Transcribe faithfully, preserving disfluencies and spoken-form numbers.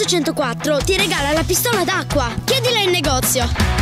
centoquattro ti regala la pistola d'acqua. Chiedila in negozio.